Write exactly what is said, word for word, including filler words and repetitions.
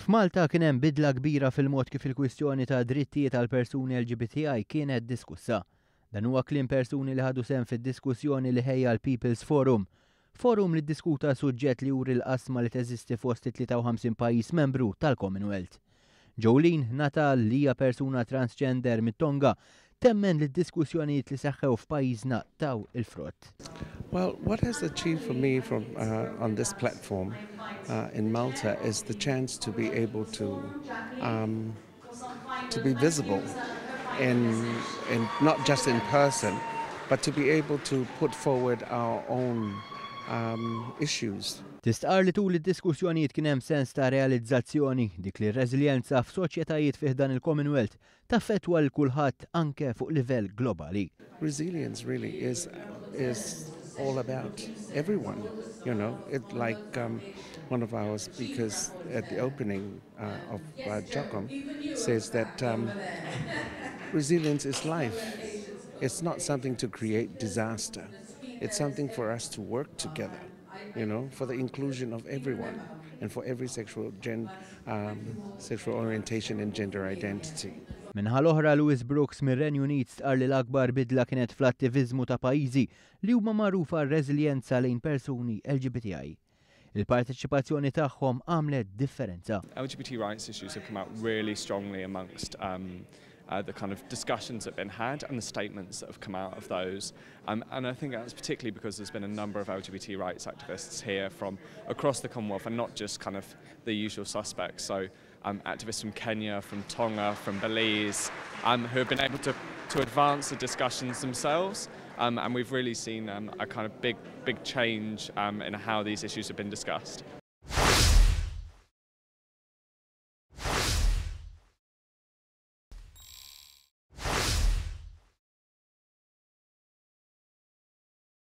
F'Malta kien hemm bidla kbira fil-mod kif il-kwistjoni ta' drittijiet tal persuni L G B T I kienet diskussa. Dan huwa kliem persuni li ħadu sehem fid-diskussjoni li ħejja l-People's Forum. Forum li ddiskuta suġġett li juri l-qasma li teżisti fost tlieta u ħamsin pajjiż membru tal-Commonwealth. Jolene Natal li hija persuna transgender mit-Tonga temmen li d-diskussjonijiet li seħħew f'pajjiżna taw il-frott. Well, what has achieved for me from uh, on this platform uh, in Malta is the chance to be able to um, to be visible in in not just in person, but to be able to put forward our own um, issues. Tistqar li tul id-diskussjonijiet kien hemm sens ta' realizzazzjoni dik li r-reżiljenza f'soċjetajiet fih dan il-Commonwealth taffettwa l kulħadd anke fuq livell globali. Resilience really is is all about everyone, you know. It like um, one of our speakers at the opening uh, of uh, Jocom says that um, resilience is life. It's not something to create disaster. It's something for us to work together, you know, for the inclusion of everyone and for every sexual gen, um, sexual orientation and gender identity. Minħal oħra Louis Brooks mir-Renju Unit stqar li l-akbar bidla kienet fl-attiviżmu ta' pajjiżi li huma magħrufa r-reżiljenza lejn persuni L G B T I. Il-parteċipazzjoni tagħhom għamlet differenza. L G B T rights issues have come out really strongly amongst um, Uh, the kind of discussions that have been had and the statements that have come out of those. Um, and I think that's particularly because there's been a number of L G B T rights activists here from across the Commonwealth and not just kind of the usual suspects. So um, activists from Kenya, from Tonga, from Belize, um, who have been able to, to advance the discussions themselves. Um, and we've really seen um, a kind of big, big change um, in how these issues have been discussed.